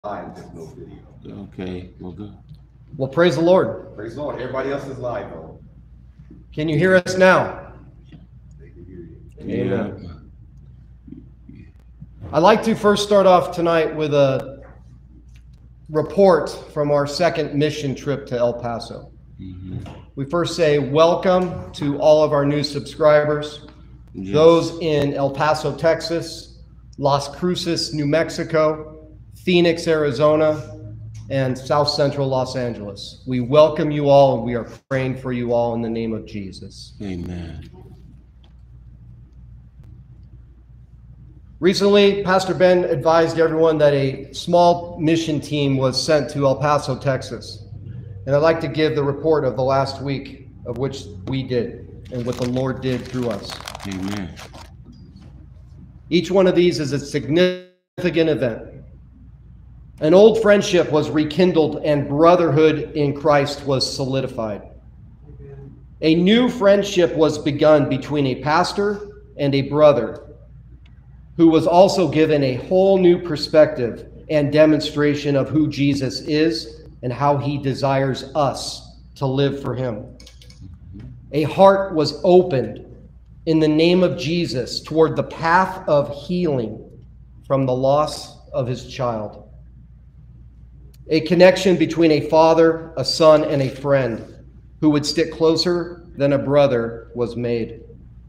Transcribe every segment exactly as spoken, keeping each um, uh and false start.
live, there's no video. Okay, well, good. Well, praise the Lord. Praise the Lord. Everybody else is live, though. Can you hear us now? They can hear you. Amen. I'd like to first start off tonight with a report from our second mission trip to El Paso. Mm-hmm. We first say welcome to all of our new subscribers, yes. Those in El Paso, Texas, Las Cruces, New Mexico, Phoenix, Arizona, and South Central Los Angeles. We welcome you all, and we are praying for you all in the name of Jesus. Amen. Recently, Pastor Ben advised everyone that a small mission team was sent to El Paso, Texas. And I'd like to give the report of the last week of which we did and what the Lord did through us. Amen. Each one of these is a significant event. An old friendship was rekindled and brotherhood in Christ was solidified. Amen. A new friendship was begun between a pastor and a brother who was also given a whole new perspective and demonstration of who Jesus is and how he desires us to live for him. A heart was opened in the name of Jesus toward the path of healing from the loss of his child. A connection between a father, a son, and a friend who would stick closer than a brother was made.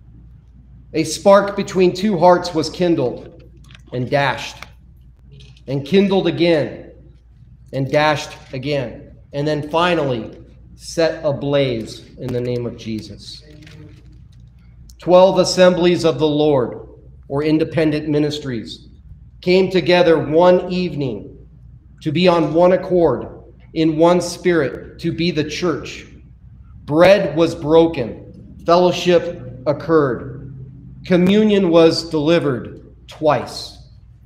A spark between two hearts was kindled and dashed, and kindled again, and dashed again, and then finally set ablaze in the name of Jesus. Twelve assemblies of the Lord, or independent ministries, came together one evening to be on one accord, in one spirit, to be the church. Bread was broken, fellowship occurred, communion was delivered twice.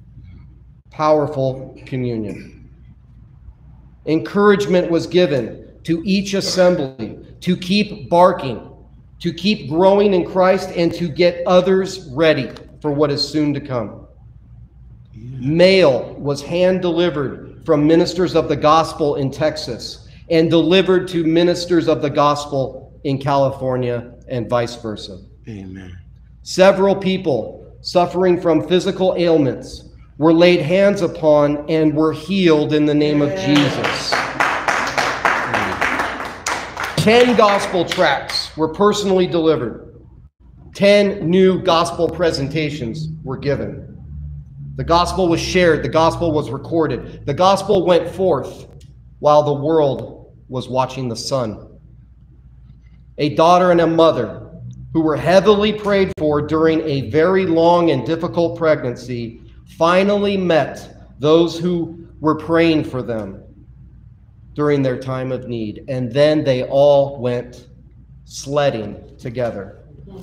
Powerful communion. Encouragement was given to each assembly to keep barking, to keep growing in Christ, and to get others ready for what is soon to come. Mail was hand-delivered from ministers of the gospel in Texas and delivered to ministers of the gospel in California and vice versa. Amen. Several people suffering from physical ailments were laid hands upon and were healed in the name of Jesus. Ten gospel tracts were personally delivered. Ten new gospel presentations were given. The gospel was shared. The gospel was recorded. The gospel went forth while the world was watching the sun. A daughter and a mother who were heavily prayed for during a very long and difficult pregnancy finally met those who were praying for them during their time of need. And then they all went sledding together.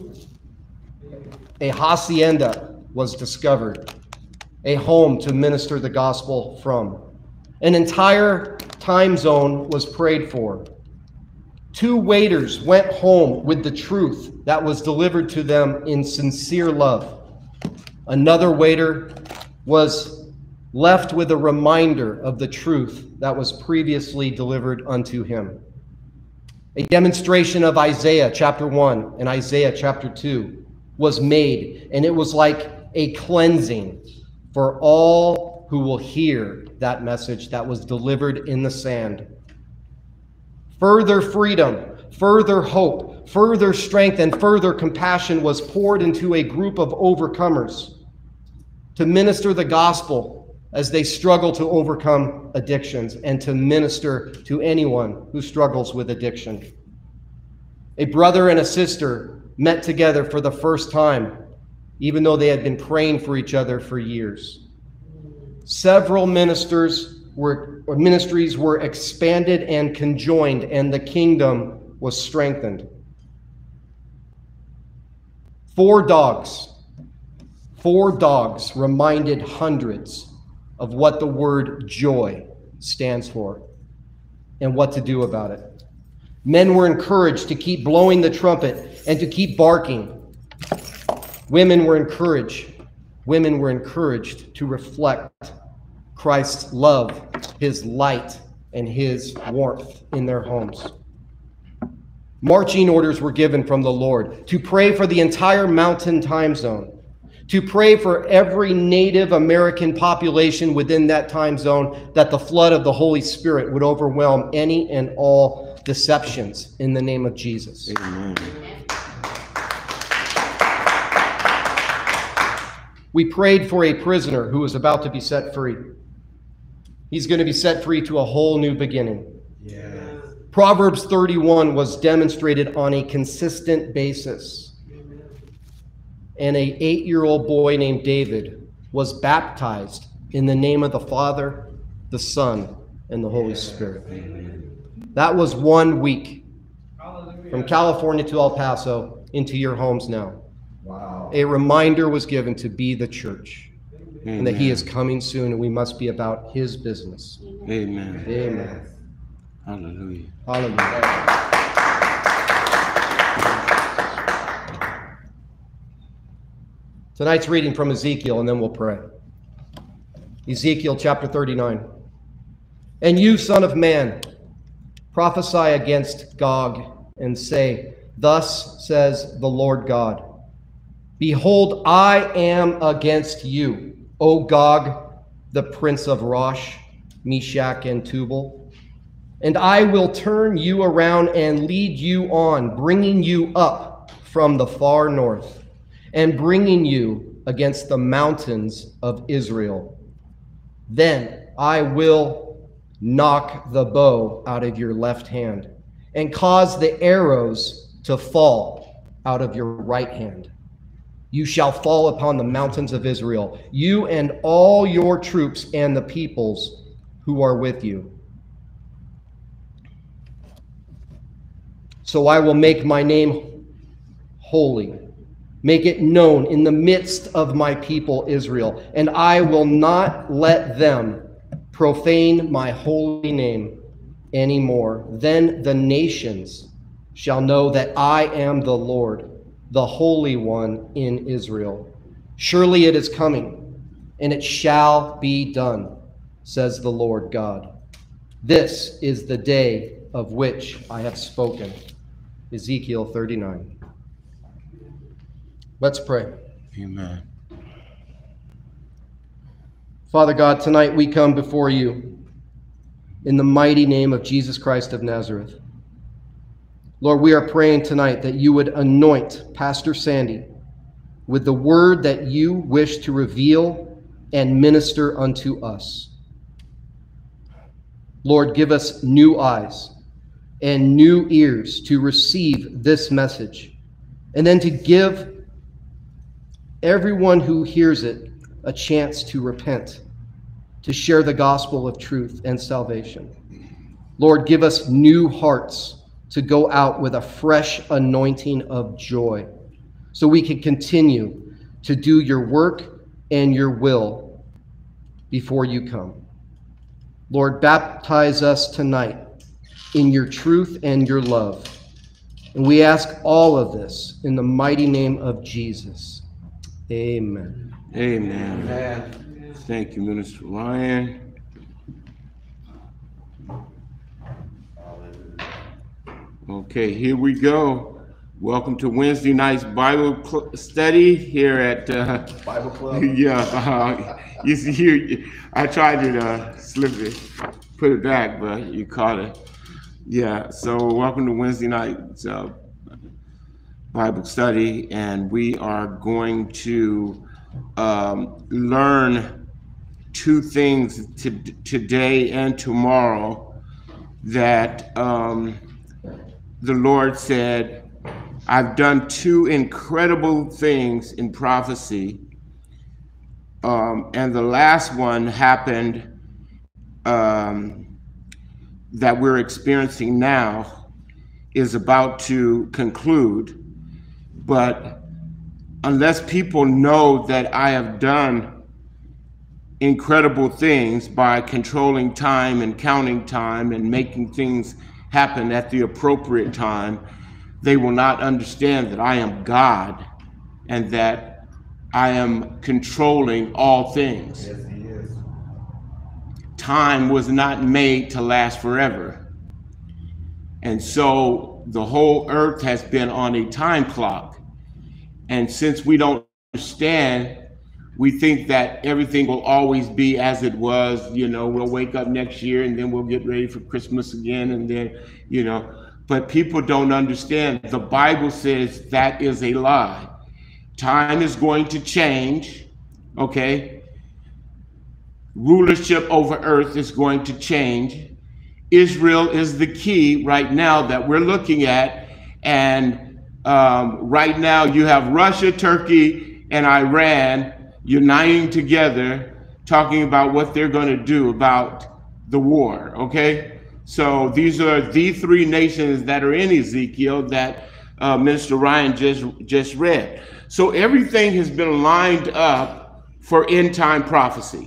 A hacienda was discovered, a home to minister the gospel from. An entire time zone was prayed for. Two waiters went home with the truth that was delivered to them in sincere love. Another waiter was left with a reminder of the truth that was previously delivered unto him. A demonstration of Isaiah chapter one and Isaiah chapter two was made, and it was like a cleansing for all who will hear that message that was delivered in the sand. Further freedom, further hope, further strength, and further compassion was poured into a group of overcomers to minister the gospel as they struggle to overcome addictions and to minister to anyone who struggles with addiction. A brother and a sister met together for the first time, even though they had been praying for each other for years. Several ministers were, or ministries were expanded and conjoined, and the kingdom was strengthened. Four dogs, four dogs reminded hundreds of what the word joy stands for and what to do about it. Men were encouraged to keep blowing the trumpet and to keep barking. Women were encouraged. Women were encouraged to reflect Christ's love, his light, and his warmth in their homes. Marching orders were given from the Lord to pray for the entire Mountain Time Zone, to pray for every Native American population within that time zone, that the flood of the Holy Spirit would overwhelm any and all deceptions in the name of Jesus. Amen. We prayed for a prisoner who was about to be set free. He's going to be set free to a whole new beginning. Yeah. Proverbs thirty-one was demonstrated on a consistent basis. And an eight-year-old boy named David was baptized in the name of the Father, the Son, and the Holy Spirit. That was one week. From California to El Paso into your homes now. Wow. A reminder was given to be the church. Amen. And that he is coming soon, and we must be about his business. Amen. Amen. Hallelujah. Hallelujah. Tonight's reading from Ezekiel, and then we'll pray. Ezekiel chapter thirty-nine. And you, son of man, prophesy against Gog, and say, thus says the Lord God, behold, I am against you, O Gog, the prince of Rosh, Meshach, and Tubal. And I will turn you around and lead you on, bringing you up from the far north, and bringing you against the mountains of Israel. Then I will knock the bow out of your left hand, and cause the arrows to fall out of your right hand. You shall fall upon the mountains of Israel, you and all your troops and the peoples who are with you. So I will make my name holy, make it known in the midst of my people Israel, and I will not let them profane my holy name anymore. Then the nations shall know that I am the Lord, the Holy One in Israel. Surely it is coming, and it shall be done, says the Lord God. This is the day of which I have spoken. Ezekiel thirty-nine. Let's pray. Amen. Father God, tonight we come before you in the mighty name of Jesus Christ of Nazareth. Lord, we are praying tonight that you would anoint Pastor Sandy with the word that you wish to reveal and minister unto us. Lord, give us new eyes and new ears to receive this message, and then to give everyone who hears it a chance to repent, to share the gospel of truth and salvation. Lord, give us new hearts to go out with a fresh anointing of joy, so we can continue to do your work and your will before you come. Lord, baptize us tonight in your truth and your love. And we ask all of this in the mighty name of Jesus. Amen. Amen. Amen. Thank you, Minister Ryan. Okay, here we go. Welcome to Wednesday night's Bible cl- study here at uh, Bible club. yeah. Uh, you see here, I tried to uh, slip it, put it back, but you caught it. Yeah. So welcome to Wednesday night's uh, Bible study, and we are going to um, learn two things to, today and tomorrow that um, the Lord said, I've done two incredible things in prophecy, um, and the last one happened um, that we're experiencing now is about to conclude. But unless people know that I have done incredible things by controlling time and counting time and making things happen at the appropriate time, they will not understand that I am God and that I am controlling all things. Yes, he is. time was not made to last forever. And so the whole earth has been on a time clock. And since we don't understand, we think that everything will always be as it was. You know, we'll wake up next year and then we'll get ready for Christmas again. And then, you know, but people don't understand. The Bible says that is a lie. Time is going to change, okay? Rulership over earth is going to change. Israel is the key right now that we're looking at. And um, right now you have Russia, Turkey, and Iran uniting together, talking about what they're going to do about the war, okay? So these are the three nations that are in Ezekiel that uh, Minister Ryan just, just read. So everything has been lined up for end time prophecy.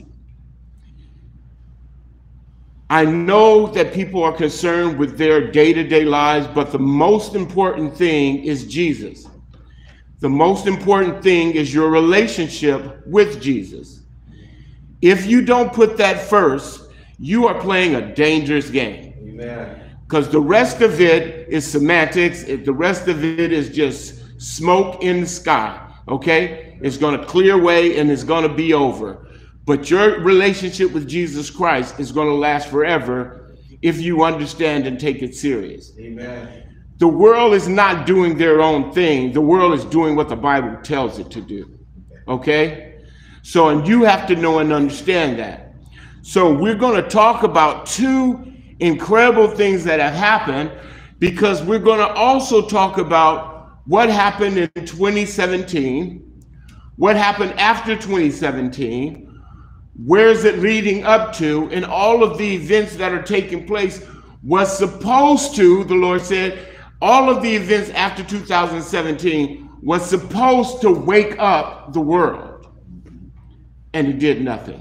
I know that people are concerned with their day-to-day lives, but the most important thing is Jesus. The most important thing is your relationship with Jesus. If you don't put that first, you are playing a dangerous game. Amen. Because the rest of it is semantics. The rest of it is just smoke in the sky, okay? It's going to clear away and it's going to be over. But your relationship with Jesus Christ is going to last forever if you understand and take it serious. Amen. The world is not doing their own thing. The world is doing what the Bible tells it to do, okay? So, and you have to know and understand that. So we're going to talk about two incredible things that have happened, because we're going to also talk about what happened in twenty seventeen, what happened after twenty seventeen, where is it leading up to, and all of the events that are taking place was supposed to, the Lord said, all of the events after two thousand seventeen was supposed to wake up the world, and it did nothing.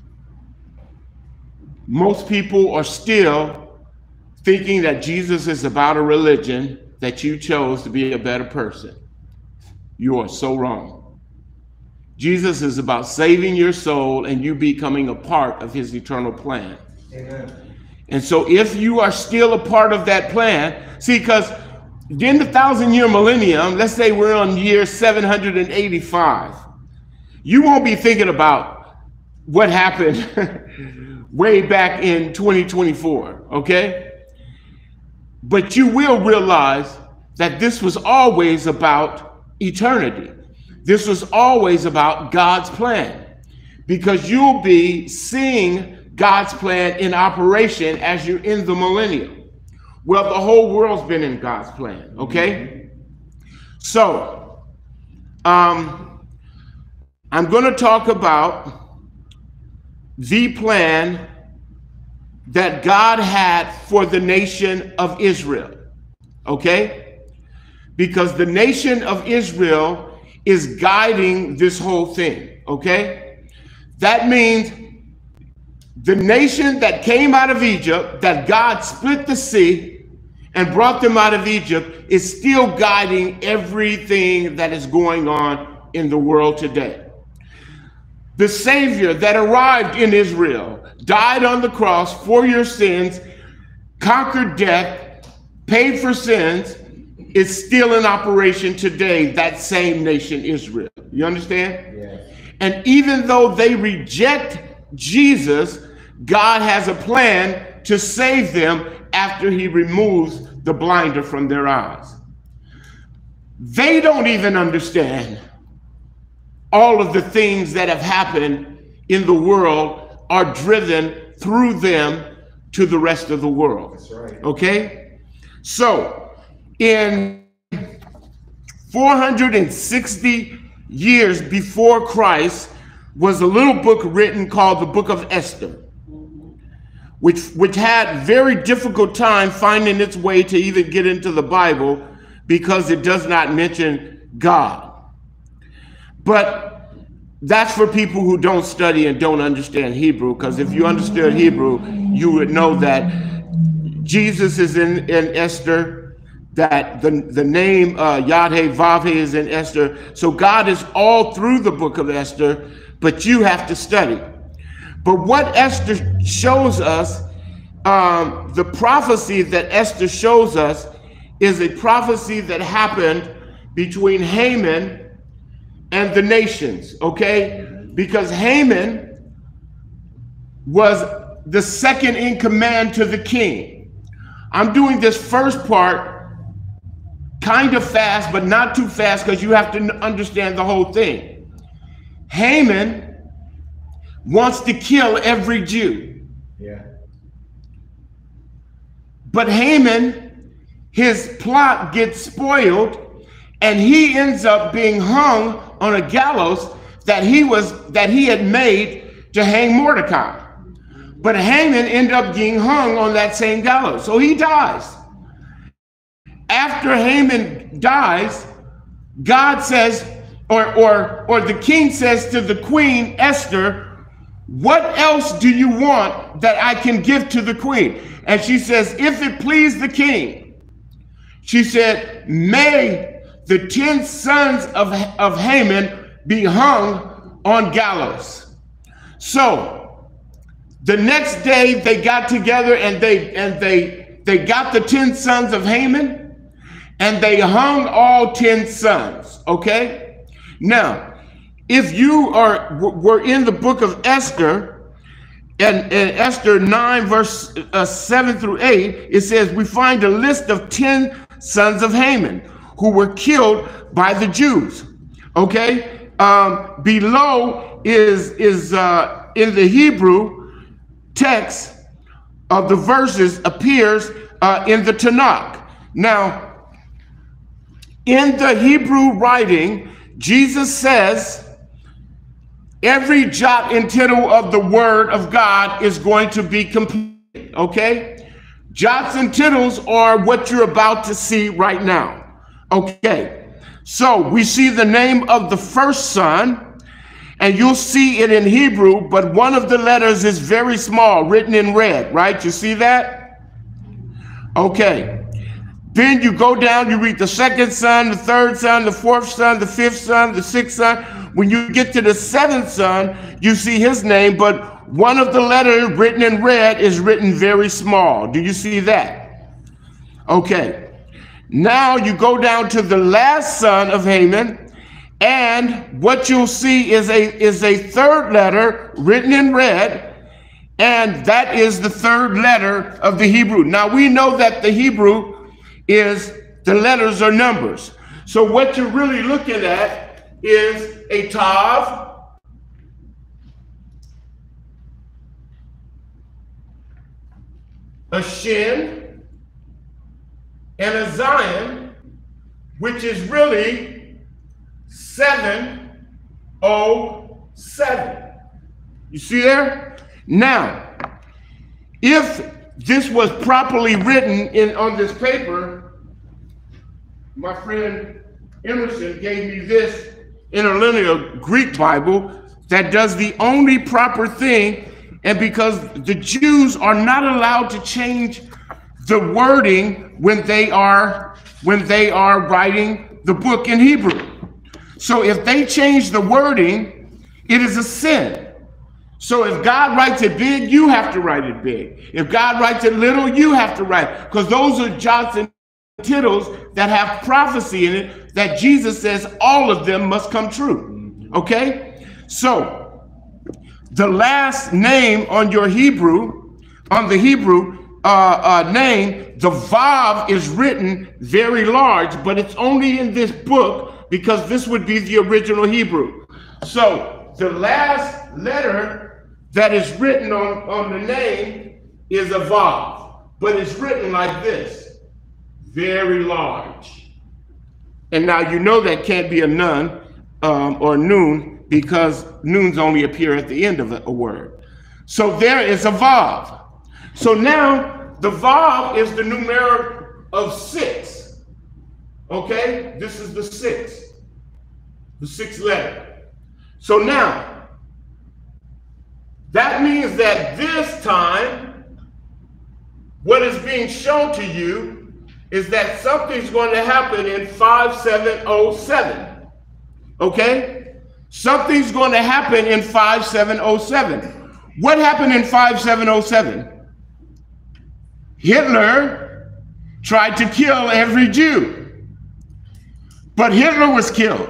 Most people are still thinking that Jesus is about a religion that you chose to be a better person. You are so wrong. Jesus is about saving your soul and you becoming a part of his eternal plan. Amen. And so if you are still a part of that plan, see, because in the thousand year millennium, let's say we're on year seven hundred eighty-five, you won't be thinking about what happened way back in twenty twenty-four, okay? But you will realize that this was always about eternity. This was always about God's plan, because you'll be seeing God's plan in operation as you're in the millennium. Well, the whole world's been in God's plan, okay? So, um, I'm going to talk about the plan that God had for the nation of Israel, okay? Because the nation of Israel is guiding this whole thing, okay? That means the nation that came out of Egypt, that God split the sea and brought them out of Egypt, is still guiding everything that is going on in the world today. The Savior that arrived in Israel, died on the cross for your sins, conquered death, paid for sins, is still in operation today, that same nation Israel. You understand? Yes. And even though they reject Jesus, God has a plan to save them after he removes the blinder from their eyes. They don't even understand all of the things that have happened in the world are driven through them to the rest of the world. That's right. Okay? So, in four hundred sixty years before Christ was a little book written called the Book of Esther, which, which had very difficult time finding its way to even get into the Bible because it does not mention God. But that's for people who don't study and don't understand Hebrew, because if you understood Hebrew, you would know that Jesus is in, in Esther, that the, the name uh, Yad-Heh-Vav-Heh is in Esther. So God is all through the book of Esther, but you have to study. But what Esther shows us, um, the prophecy that Esther shows us is a prophecy that happened between Haman and the nations, okay? Because Haman was the second in command to the king. I'm doing this first part kind of fast, but not too fast, because you have to understand the whole thing. Haman wants to kill every Jew. Yeah. But Haman, his plot gets spoiled, and he ends up being hung on a gallows that he was that he had made to hang Mordecai. But Haman ended up getting hung on that same gallows, so he dies. After Haman dies, God says, or or or the king says to the queen Esther, what else do you want that I can give to the queen? And she says, if it please the king, she said, may the ten sons of, of Haman be hung on gallows. So the next day they got together and they and they they got the ten sons of Haman and they hung all ten sons. Okay? Now, if you are were in the book of Esther, and, and Esther nine, verse uh, seven through eight, it says, we find a list of ten sons of Haman who were killed by the Jews. Okay? Um, below is, is uh, in the Hebrew text of the verses appears uh, in the Tanakh. Now, in the Hebrew writing, Jesus says, every jot and tittle of the word of God is going to be complete, okay? Jots and tittles are what you're about to see right now, okay? So we see the name of the first son, and you'll see it in Hebrew, but one of the letters is very small, written in red, right? You see that? Okay. Then you go down, you read the second son, the third son, the fourth son, the fifth son, the sixth son. When you get to the seventh son, you see his name, but one of the letters written in red is written very small. Do you see that? Okay. Now you go down to the last son of Haman, and what you'll see is a, is a third letter written in red, and that is the third letter of the Hebrew. Now we know that the Hebrew is the letters are numbers. So what you're really looking at is a Tav, a Shin, and a Zion, which is really seven oh seven. You see there? Now, if this was properly written in on this paper, my friend Emerson gave me this interlinear Greek Bible that does the only proper thing, and because the Jews are not allowed to change the wording when they are when they are writing the book in Hebrew. So if they change the wording, it is a sin. So if God writes it big, you have to write it big. If God writes it little, you have to write it, because those are jots and tittles that have prophecy in it that Jesus says all of them must come true. Okay? So the last name on your Hebrew, on the Hebrew uh, uh, name, the Vav is written very large, but it's only in this book because this would be the original Hebrew. So the last letter that is written on, on the name is a Vav, but it's written like this, very large. And now you know that can't be a nun um, or noon, because noons only appear at the end of a, a word. So there is a Vav. So now the Vav is the numeric of six. Okay, this is the six, the sixth letter. So now, that means that this time, what is being shown to you is that something's going to happen in five seven oh seven. Okay? Something's going to happen in five seven oh seven. What happened in five seven oh seven? Hitler tried to kill every Jew, but Hitler was killed.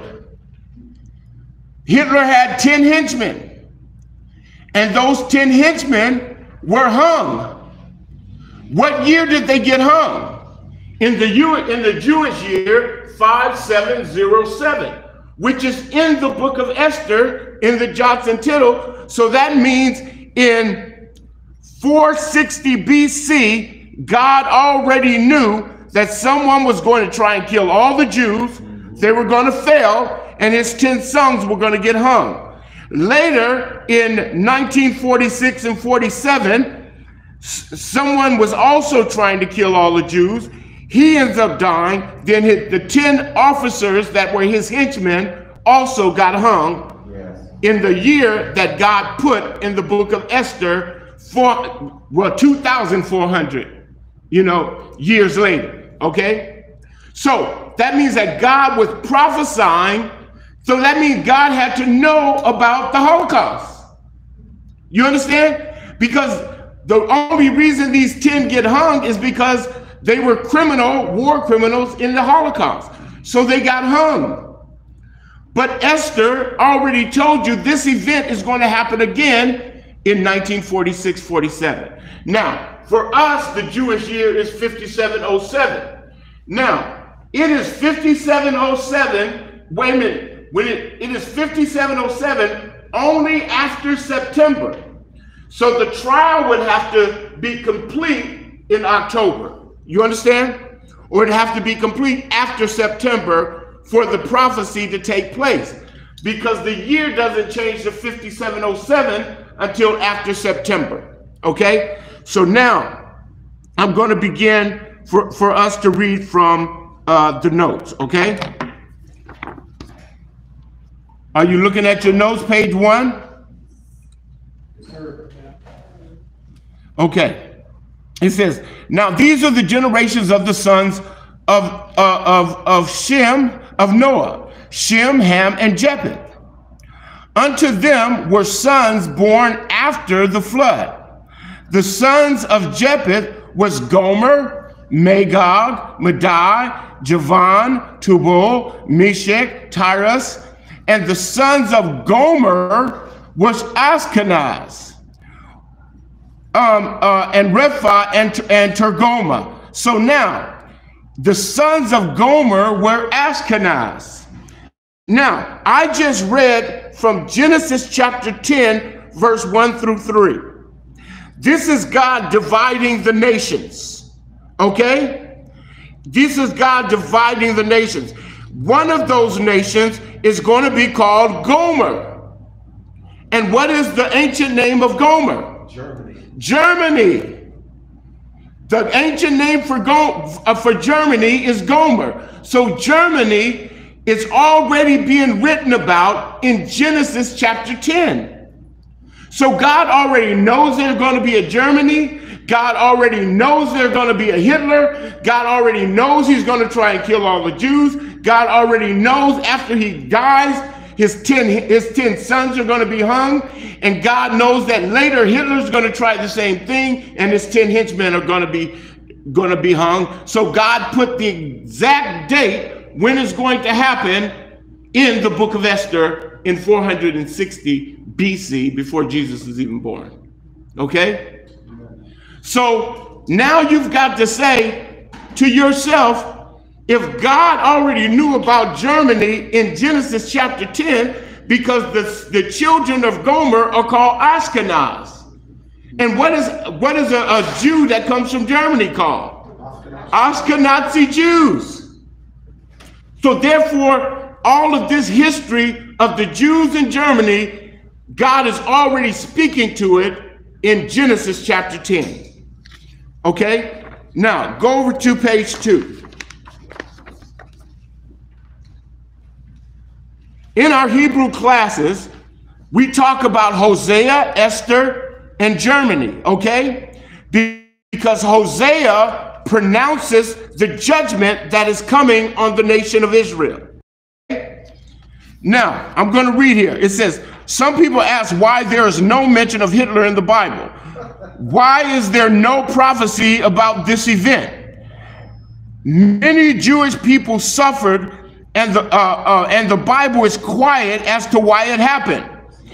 Hitler had ten henchmen, and those ten henchmen were hung. What year did they get hung? In the, in the Jewish year, five seven oh seven, which is in the book of Esther in the Jots and Tittle. So that means in four sixty B C, God already knew that someone was going to try and kill all the Jews. They were going to fail, and his ten sons were going to get hung. Later, in nineteen forty-six and forty-seven, someone was also trying to kill all the Jews. He ends up dying. Then his, the ten officers that were his henchmen also got hung. Yes. In the year that God put in the book of Esther, for, well, two thousand four hundred, you know, years later, okay? So that means that God was prophesying. So that means God had to know about the Holocaust. You understand? Because the only reason these ten get hung is because they were criminal, war criminals in the Holocaust. So they got hung. But Esther already told you this event is going to happen again in nineteen forty-six forty-seven. Now, for us, the Jewish year is fifty-seven oh seven. Now, it is fifty-seven oh seven, wait a minute, when it, it is fifty-seven oh seven only after September. So the trial would have to be complete in October. You understand? Or it'd have to be complete after September for the prophecy to take place. Because the year doesn't change to fifty-seven oh seven until after September. Okay? So now, I'm going to begin for, for us to read from uh, the notes. Okay? Are you looking at your notes, page one? Okay. It says, now these are the generations of the sons of, uh, of, of Shem, of Noah, Shem, Ham, and Japheth. Unto them were sons born after the flood. The sons of Japheth was Gomer, Magog, Madai, Javan, Tubal, Meshach, Tyrus, and the sons of Gomer was Ashkenaz. Um, uh, and Repha and, and Tergoma. So now, the sons of Gomer were Ashkenaz. Now, I just read from Genesis chapter ten, verse one through three. This is God dividing the nations, okay? This is God dividing the nations. One of those nations is going to be called Gomer. And what is the ancient name of Gomer? Germany. Germany. The ancient name for, Go uh, for Germany is Gomer. So Germany is already being written about in Genesis chapter ten. So God already knows there's going to be a Germany. God already knows there's going to be a Hitler. God already knows he's going to try and kill all the Jews. God already knows after he dies, his ten, his ten sons are going to be hung. And God knows that later Hitler's going to try the same thing, and his ten henchmen are going to be going to be hung. So God put the exact date when it's going to happen in the book of Esther in four hundred sixty B C, before Jesus is even born. Okay? So now you've got to say to yourself, if God already knew about Germany in Genesis chapter ten, because the, the children of Gomer are called Ashkenaz. And what is, what is a, a Jew that comes from Germany called? Ashkenazi Jews. So therefore, all of this history of the Jews in Germany, God is already speaking to it in Genesis chapter ten. Okay? Now, go over to page two. In our Hebrew classes, we talk about Hosea, Esther, and Germany, okay? Because Hosea pronounces the judgment that is coming on the nation of Israel. Now, I'm going to read here. It says, some people ask why there is no mention of Hitler in the Bible. Why is there no prophecy about this event? Many Jewish people suffered, and the, uh, uh, and the Bible is quiet as to why it happened.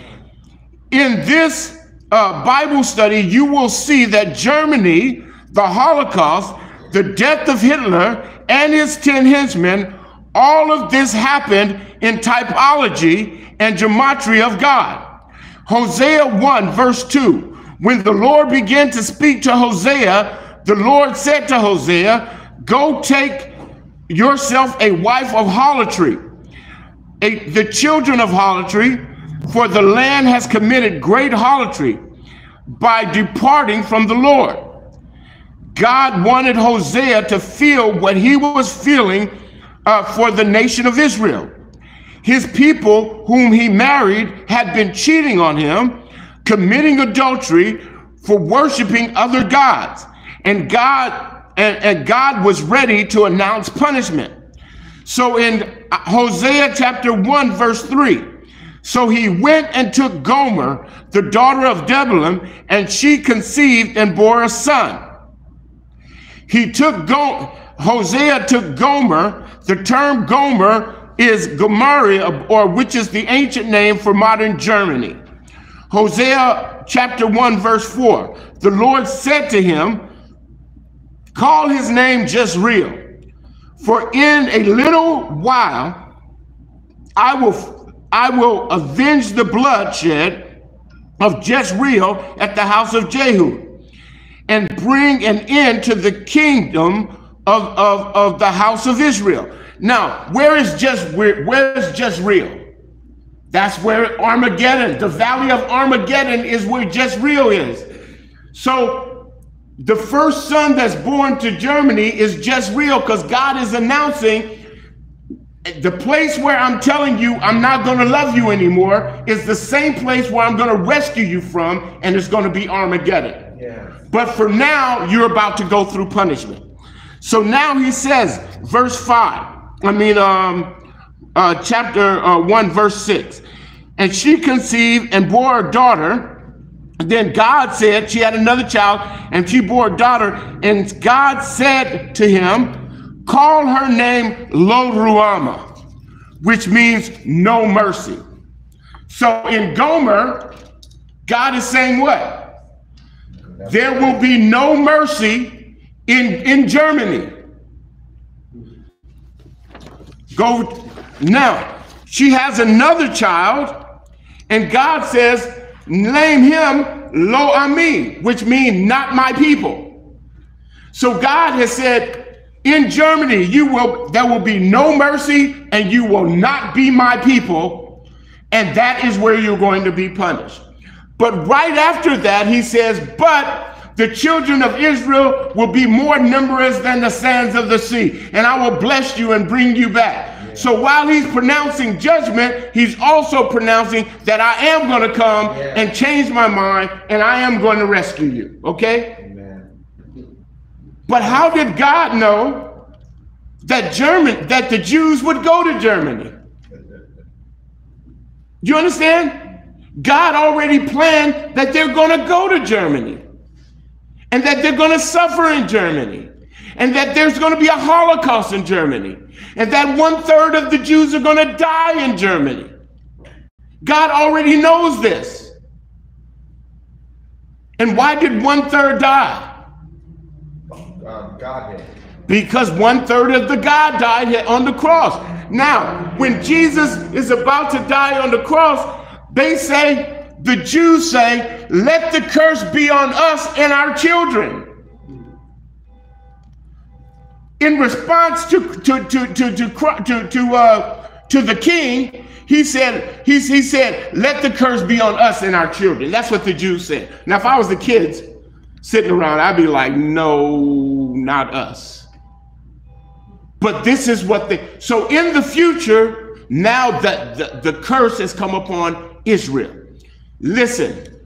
In this uh, Bible study, you will see that Germany, the Holocaust, the death of Hitler, and his ten henchmen, all of this happened in typology and gematria of God. Hosea one, verse two. When the Lord began to speak to Hosea, the Lord said to Hosea, go take yourself a wife of harlotry, a, the children of harlotry, for the land has committed great harlotry by departing from the Lord. God wanted Hosea to feel what he was feeling uh, for the nation of Israel. His people whom he married had been cheating on him, committing adultery, for worshiping other gods. And God, and, and God was ready to announce punishment. So in Hosea chapter one, verse three, so he went and took Gomer, the daughter of Debilam, and she conceived and bore a son. He took Go Hosea took Gomer. The term Gomer is Gomeria, or which is the ancient name for modern Germany. Hosea chapter one, verse four. The Lord said to him, call his name Jezreel, for in a little while I will, I will avenge the bloodshed of Jezreel at the house of Jehu, and bring an end to the kingdom of, of, of the house of Israel. Now, where is just where, where is Jezreel? That's where Armageddon, the valley of Armageddon is where Jezreel is. So the first son that's born to Germany is Jezreel, because God is announcing the place where I'm telling you I'm not going to love you anymore is the same place where I'm going to rescue you from, and it's going to be Armageddon. Yeah. But for now, you're about to go through punishment. So now he says, verse five, I mean, um, Uh, chapter uh, one, verse six. And she conceived and bore a daughter. Then God said, she had another child, and she bore a daughter. And God said to him, call her name Lo Ruhamah, which means no mercy. So in Gomer, God is saying what? There will be no mercy in, in Germany. Go. Now, she has another child, and God says, name him Lo Ami, which means not my people. So God has said, in Germany, you will, there will be no mercy, and you will not be my people, and that is where you're going to be punished. But right after that, he says, but the children of Israel will be more numerous than the sands of the sea, and I will bless you and bring you back. So while he's pronouncing judgment, he's also pronouncing that I am going to come yeah. and change my mind, and I am going to rescue you. Okay? Amen. But how did God know that German that the Jews would go to Germany? You understand? God already planned that they're going to go to Germany, and that they're going to suffer in Germany, and that there's going to be a Holocaust in Germany, and that one third of the Jews are going to die in Germany. God already knows this. And why did one third die? Um, God did. Because one third of the God died on the cross. Now, when Jesus is about to die on the cross, they say, the Jews say, let the curse be on us and our children. In response to to to to to to, to, uh, to the king, he said he, he said, let the curse be on us and our children. That's what the Jews said. Now, if I was the kids sitting around, I'd be like, no, not us. But this is what they. So in the future, now that the, the curse has come upon Israel. Listen,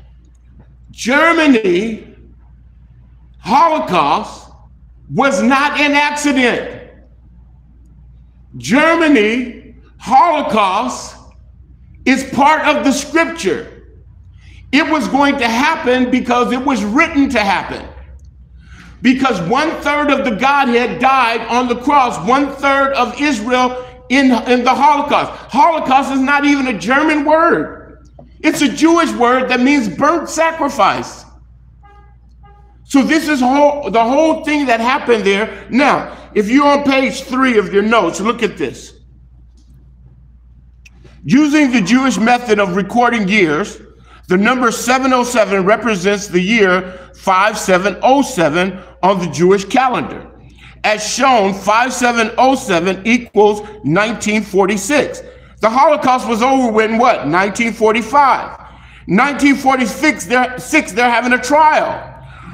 Germany, Holocaust was not an accident. Germany, Holocaust is part of the scripture. It was going to happen because it was written to happen. Because one third of the Godhead died on the cross, one third of Israel in, in the Holocaust. Holocaust is not even a German word. It's a Jewish word that means burnt sacrifice. So this is whole, the whole thing that happened there. Now, if you're on page three of your notes, look at this. Using the Jewish method of recording years, the number seven oh seven represents the year five seven oh seven on the Jewish calendar. As shown, five seven oh seven equals nineteen forty-six. The Holocaust was over in what? nineteen forty-five. nineteen forty-six, they're, six, they're having a trial.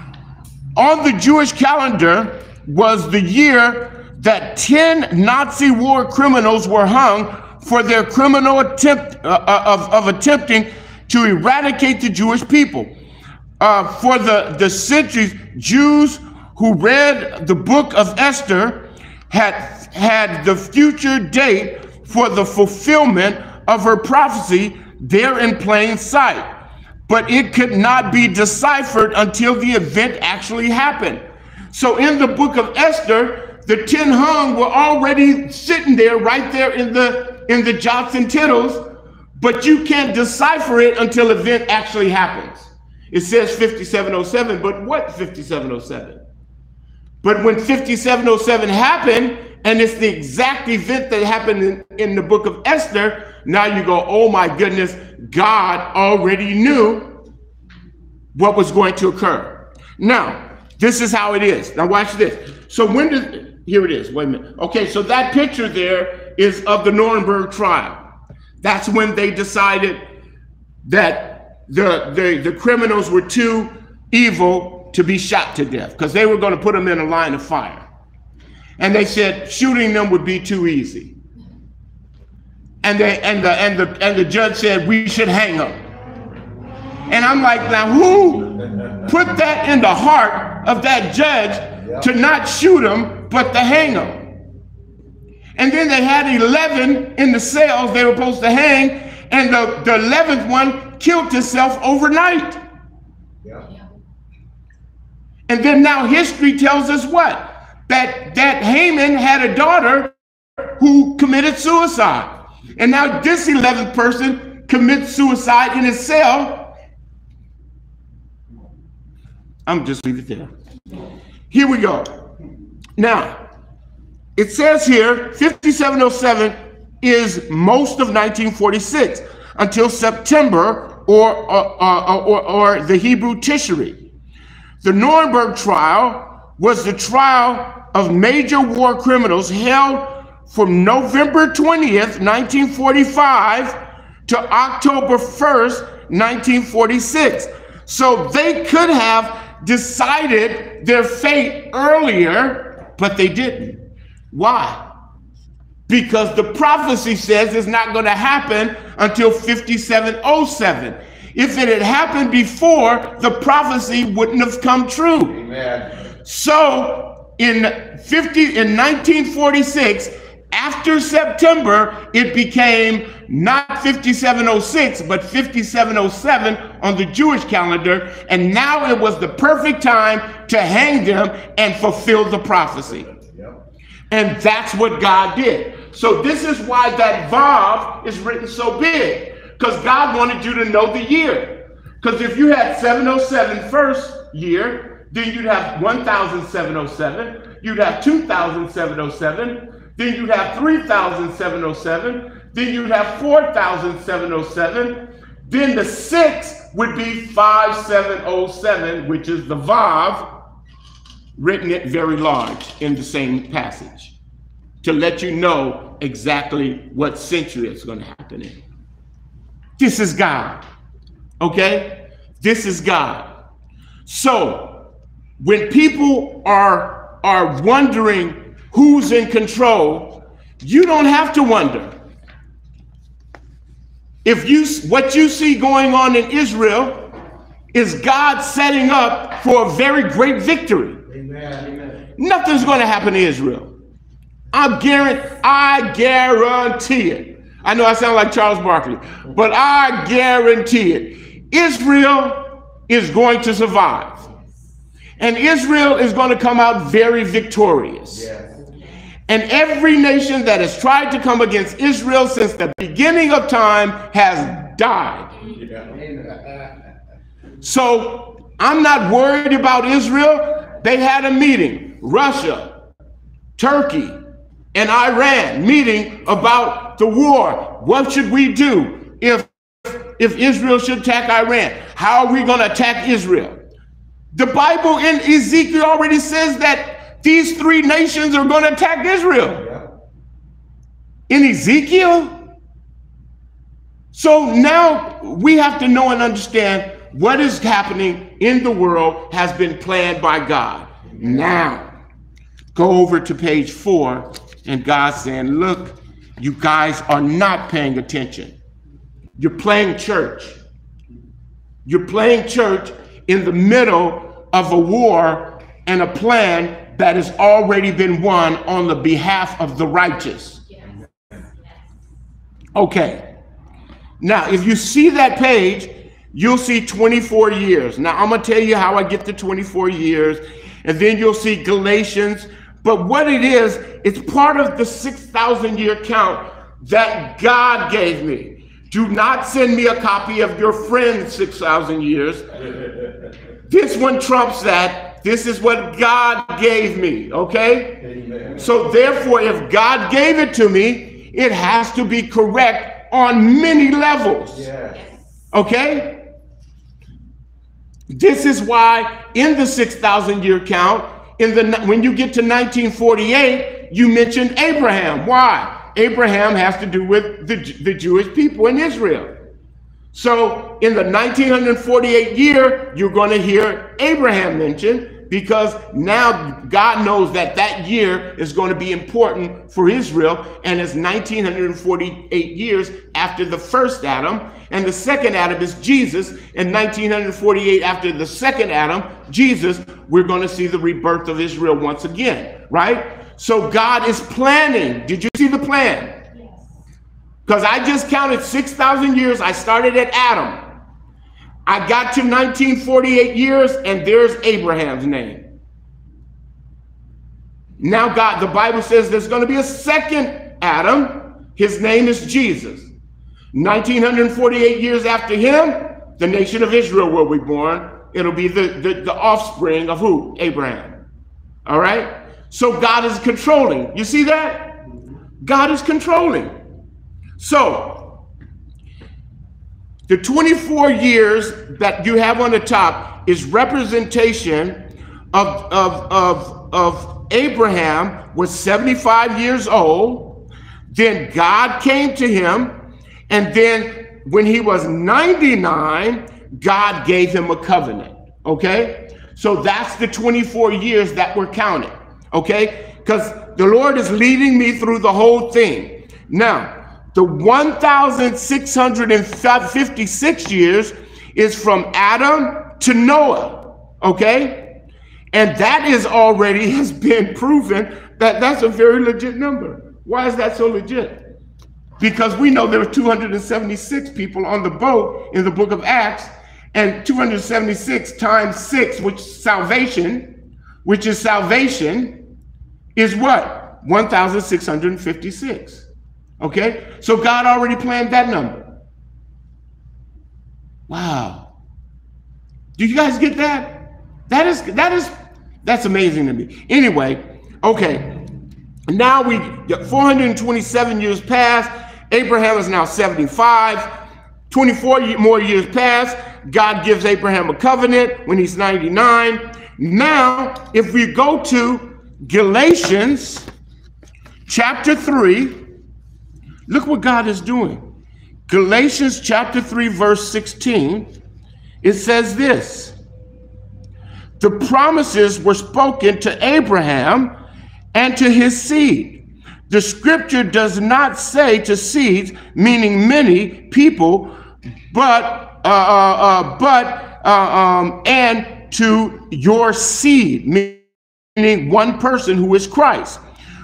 On the Jewish calendar was the year that ten Nazi war criminals were hung for their criminal attempt uh, of, of attempting to eradicate the Jewish people. Uh, for the, the centuries, Jews who read the book of Esther had had the future date for the fulfillment of her prophecy there in plain sight. But it could not be deciphered until the event actually happened. So in the book of Esther, the ten hung were already sitting there right there in the, in the jots and tittles, but you can't decipher it until the event actually happens. It says fifty-seven oh seven, but what fifty-seven oh seven? But when fifty-seven oh seven happened, and it's the exact event that happened in, in the book of Esther, now you go, oh my goodness, God already knew what was going to occur. Now, this is how it is. Now watch this. So when does, here it is, wait a minute. Okay, so that picture there is of the Nuremberg trial. That's when they decided that the, the, the criminals were too evil to be shot to death because they were going to put them in a line of fire. And they said shooting them would be too easy. And they and the and the and the judge said we should hang them. And I'm like, now who put that in the heart of that judge to not shoot them but to hang them? And then they had eleven in the cells they were supposed to hang, and the, the eleventh one killed himself overnight. Yeah. And then now history tells us what? That, that Haman had a daughter who committed suicide. And now this eleventh person commits suicide in his cell. I'm just leave it there. Here we go. Now, it says here, fifty-seven oh seven is most of nineteen forty-six until September or, or, or, or, or the Hebrew Tishri. The Nuremberg trial was the trial of major war criminals held from November twentieth, nineteen forty-five to October first, nineteen forty-six. So they could have decided their fate earlier, but they didn't. Why? Because the prophecy says it's not going to happen until fifty-seven oh seven. If it had happened before, the prophecy wouldn't have come true. Amen. So in fifty in nineteen forty-six, after September, it became not fifty-seven oh six, but fifty-seven oh seven on the Jewish calendar, and now it was the perfect time to hang them and fulfill the prophecy. And that's what God did. So this is why that Vav is written so big, because God wanted you to know the year. Because if you had seven oh seven first year, then you'd have one thousand seven oh seven, you'd have two thousand seven oh seven, then you'd have three thousand seven oh seven, then you'd have four thousand seven oh seven, then the six would be five seven oh seven, which is the Vav, written it very large in the same passage to let you know exactly what century it's going to happen in. This is God, okay? This is God. So when people are, are wondering who's in control, you don't have to wonder. If you, what you see going on in Israel is God setting up for a very great victory. Amen. Nothing's going to happen to Israel. I guarantee, I guarantee it. I know I sound like Charles Barkley, but I guarantee it. Israel is going to survive. And Israel is going to come out very victorious. Yes. And every nation that has tried to come against Israel since the beginning of time has died. Yeah. So I'm not worried about Israel. They had a meeting, Russia, Turkey, and Iran meeting about the war. What should we do if, if Israel should attack Iran? How are we going to attack Israel? The Bible in Ezekiel already says that these three nations are going to attack Israel. In Ezekiel? So now we have to know and understand what is happening in the world has been planned by God. Now, go over to page four, and God's saying, look, you guys are not paying attention. You're playing church. You're playing church in the middle of a war and a plan that has already been won on the behalf of the righteous. Okay. Now, if you see that page, you'll see twenty-four years. Now, I'm going to tell you how I get to twenty-four years, and then you'll see Galatians. But what it is, it's part of the six thousand year count that God gave me. Do not send me a copy of your friend's six thousand years. This one trumps that. This is what God gave me, okay? Amen. So therefore, if God gave it to me, it has to be correct on many levels, yes. Okay? This is why in the six thousand year count, in the when you get to nineteen forty-eight, you mention Abraham. Why? Abraham has to do with the, the Jewish people in Israel. So in the nineteen forty-eight year, you're going to hear Abraham mentioned, because now God knows that that year is going to be important for Israel, and it's nineteen forty-eight years after the first Adam, and the second Adam is Jesus, and nineteen forty-eight after the second Adam, Jesus, we're going to see the rebirth of Israel once again, right? So God is planning. Did you see the plan? Because I just counted six thousand years. I started at Adam. I got to nineteen forty-eight years, and there's Abraham's name. Now God, the Bible says there's going to be a second Adam. His name is Jesus. nineteen forty-eight years after him, the nation of Israel will be born. It'll be the, the, the offspring of who? Abraham. All right? So God is controlling. You see that? God is controlling. So the twenty-four years that you have on the top is representation of, of, of, of Abraham was seventy-five years old. Then God came to him. And then when he was ninety-nine, God gave him a covenant. Okay? So that's the twenty-four years that were counted. Okay? Because the Lord is leading me through the whole thing. Now, the one thousand six hundred fifty-six years is from Adam to Noah, okay? And that is already has been proven that that's a very legit number. Why is that so legit? Because we know there were two hundred seventy-six people on the boat in the book of Acts, and two hundred seventy-six times six, which is salvation, which is salvation, is what? one thousand six hundred fifty-six. Okay, so God already planned that number. Wow. Do you guys get that? That is, that is, that's amazing to me. Anyway, okay, now we, four hundred twenty-seven years passed. Abraham is now seventy-five. twenty-four more years passed. God gives Abraham a covenant when he's ninety-nine. Now, if we go to Galatians chapter three, look what God is doing. Galatians chapter three, verse sixteen, it says this: the promises were spoken to Abraham and to his seed. The scripture does not say to seeds, meaning many people, but uh, uh, uh, but uh, um, and to your seed, meaning one person who is Christ.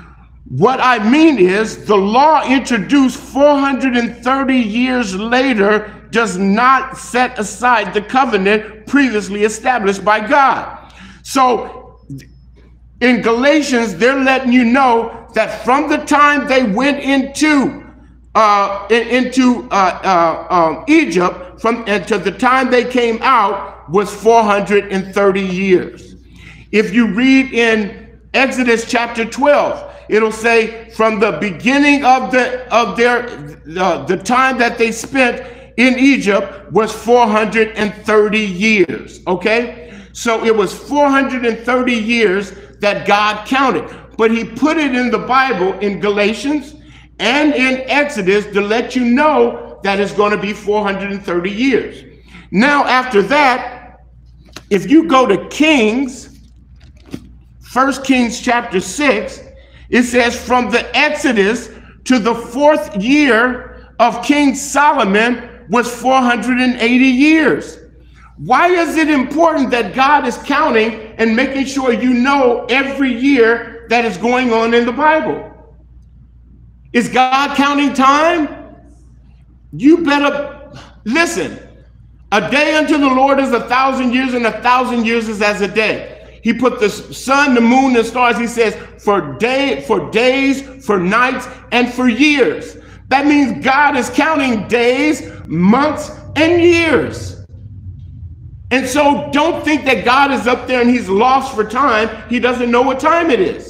What I mean is the law introduced four hundred thirty years later does not set aside the covenant previously established by God. So in Galatians, they're letting you know that from the time they went into uh, into uh, uh, um, Egypt, from and to the time they came out was four hundred thirty years. If you read in Exodus chapter twelve, it'll say from the beginning of the of their uh, the time that they spent in Egypt was four hundred thirty years. Okay, so it was four hundred thirty years that God counted, but he put it in the Bible in Galatians and in Exodus to let you know that it's going to be four hundred thirty years. Now, after that, if you go to Kings, First Kings chapter six, it says from the Exodus to the fourth year of King Solomon was four hundred eighty years. Why is it important that God is counting and making sure you know every year that is going on in the Bible? Is God counting time? You better listen. A day unto the Lord is a thousand years, and a thousand years is as a day. He put the sun, the moon, the stars, he says, for day, for days, for nights, and for years. That means God is counting days, months, and years. And so don't think that God is up there and he's lost for time. He doesn't know what time it is.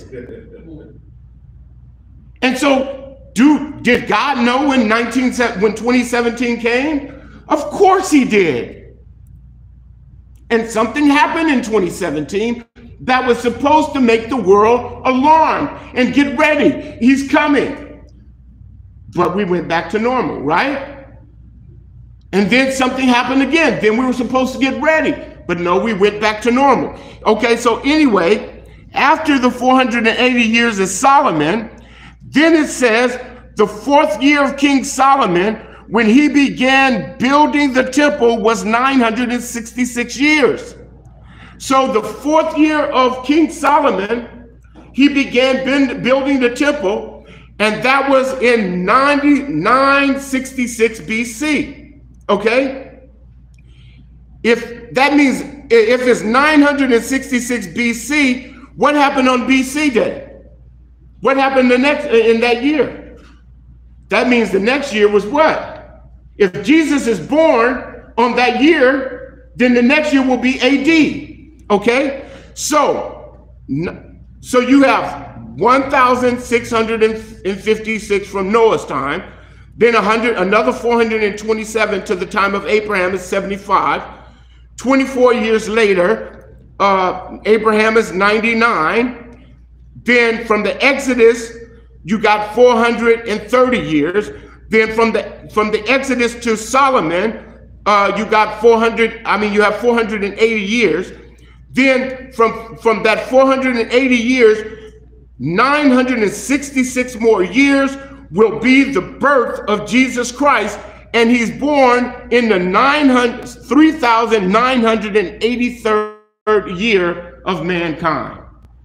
And so do, did God know when, nineteen, when twenty seventeen came? Of course he did. And something happened in twenty seventeen that was supposed to make the world alarmed and get ready. He's coming. But we went back to normal, right? And then something happened again. Then we were supposed to get ready. But no, we went back to normal. Okay, so anyway, after the four hundred eighty years of Solomon, then it says the fourth year of King Solomon, when he began building the temple, was nine hundred sixty-six years. So the fourth year of King Solomon, he began building the temple, and that was in nine sixty-six B C. Okay? If that means if it's nine hundred sixty-six B C, what happened on B C Day? What happened the next in that year? That means the next year was what? If Jesus is born on that year, then the next year will be A D. Okay? So, so you have one thousand six hundred fifty-six from Noah's time, then one hundred, another four hundred twenty-seven to the time of Abraham is seventy-five. twenty-four years later, uh, Abraham is ninety-nine. Then from the Exodus, you got four hundred thirty years. Then from the from the Exodus to Solomon, uh, you got four hundred. I mean, you have four hundred eighty years. Then from from that four hundred eighty years, nine hundred sixty-six more years will be the birth of Jesus Christ, and he's born in the three thousand nine hundred eighty-third year of mankind.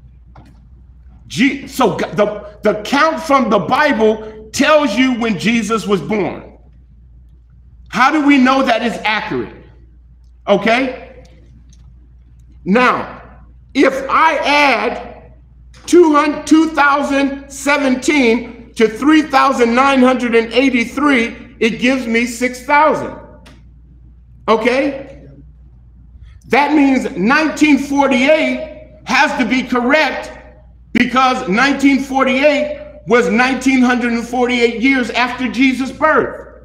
G so the, the count from the Bible tells you when Jesus was born. How do we know that is accurate? Okay? Now, if I add two thousand seventeen to three thousand nine hundred eighty-three, it gives me six thousand. Okay? That means nineteen forty-eight has to be correct, because nineteen forty-eight was nineteen forty-eight years after Jesus' birth.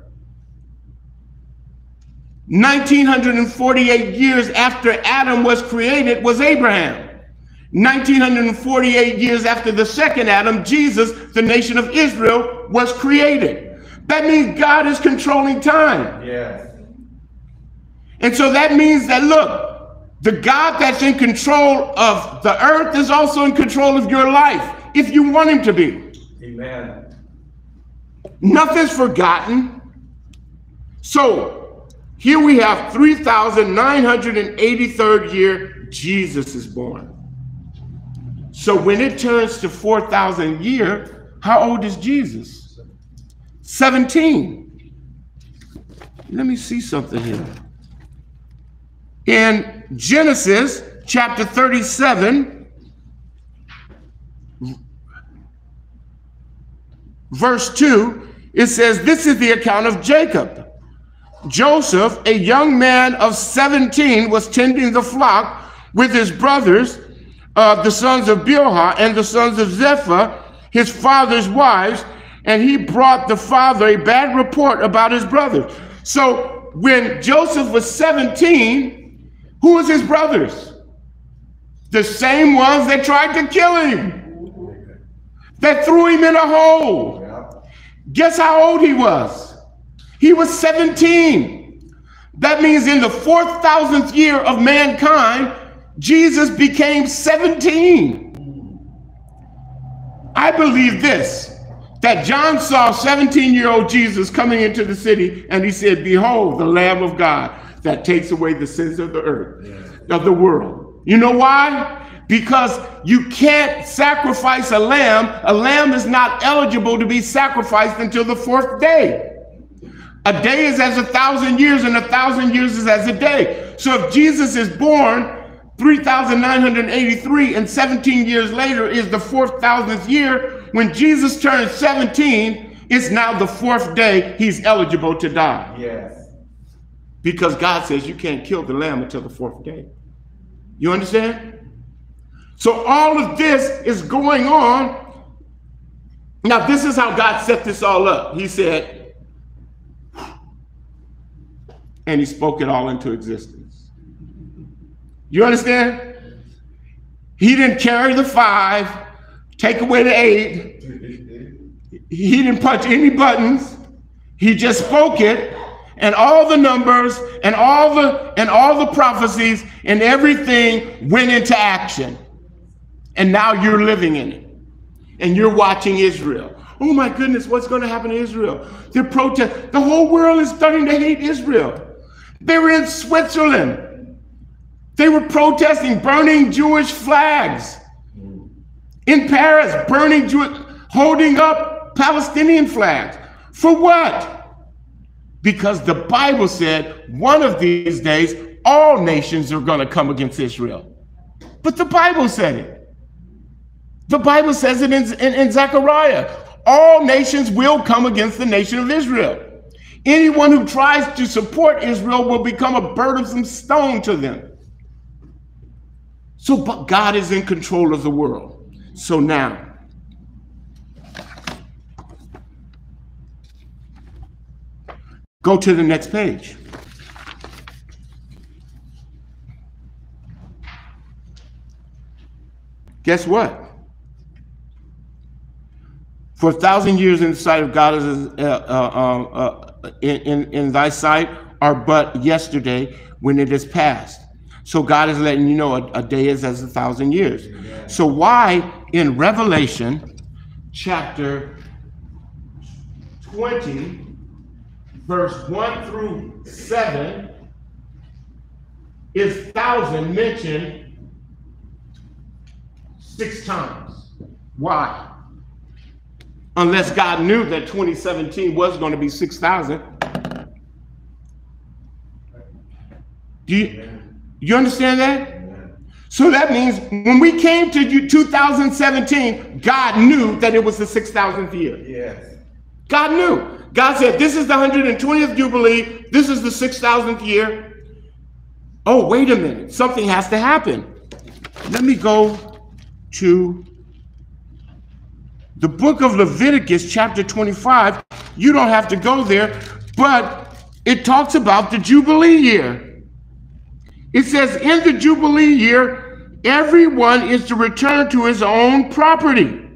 nineteen forty-eight years after Adam was created was Abraham. nineteen forty-eight years after the second Adam, Jesus, the nation of Israel, was created. That means God is controlling time. Yes. And so that means that, look, the God that's in control of the earth is also in control of your life, if you want him to be. Amen. Nothing's forgotten. So here we have three thousand nine hundred eighty-third year, Jesus is born. So when it turns to four thousand year, How old is Jesus? seventeen. Let me see something here. In Genesis chapter thirty-seven, verse two, it says, this is the account of Jacob. Joseph, a young man of seventeen, was tending the flock with his brothers, uh, the sons of Bilhah and the sons of Zeph, his father's wives, and he brought the father a bad report about his brothers. So when Joseph was seventeen, who was his brothers? The same ones that tried to kill him, that threw him in a hole. Guess how old he was? He was seventeen. That means in the four thousandth year of mankind, Jesus became seventeen. I believe this, that John saw seventeen-year-old Jesus coming into the city, and he said, behold, the Lamb of God that takes away the sins of the earth, yeah. of the world. You know why? Because you can't sacrifice a lamb. A lamb is not eligible to be sacrificed until the fourth day. A day is as a thousand years, and a thousand years is as a day. So if Jesus is born three thousand nine hundred eighty-three and seventeen years later is the four thousandth year, when Jesus turns seventeen, it's now the fourth day he's eligible to die. Yes. Because God says you can't kill the lamb until the fourth day. You understand? So all of this is going on. Now, this is how God set this all up. He said, and he spoke it all into existence. You understand? He didn't carry the five, take away the eight. He didn't punch any buttons. He just spoke it, and all the numbers and all the and all the prophecies and everything went into action. And now you're living in it. And you're watching Israel. Oh my goodness, what's going to happen to Israel? They're protest. The whole world is starting to hate Israel. They were in Switzerland. They were protesting, burning Jewish flags. In Paris, burning Jewish, holding up Palestinian flags. For what? Because the Bible said one of these days, all nations are going to come against Israel. But the Bible said it. The Bible says it in, in, in Zechariah. All nations will come against the nation of Israel. Anyone who tries to support Israel will become a burdensome stone to them. So but God is in control of the world. So now, go to the next page. Guess what? For a thousand years in the sight of God is uh, uh, uh, in, in, in thy sight are but yesterday when it is past. So God is letting you know a, a day is as a thousand years. Yeah. So why in Revelation chapter twenty, verse one through seven, is thousand mentioned six times? Why? Unless God knew that twenty seventeen was going to be six thousand. Do you, you understand that? So that means when we came to two thousand seventeen, God knew that it was the six thousandth year. Yes. God knew. God said, this is the one hundred twentieth Jubilee. This is the six thousandth year. Oh, wait a minute. Something has to happen. Let me go to the book of Leviticus, chapter twenty-five. You don't have to go there, but it talks about the Jubilee year. It says, in the Jubilee year, everyone is to return to his own property.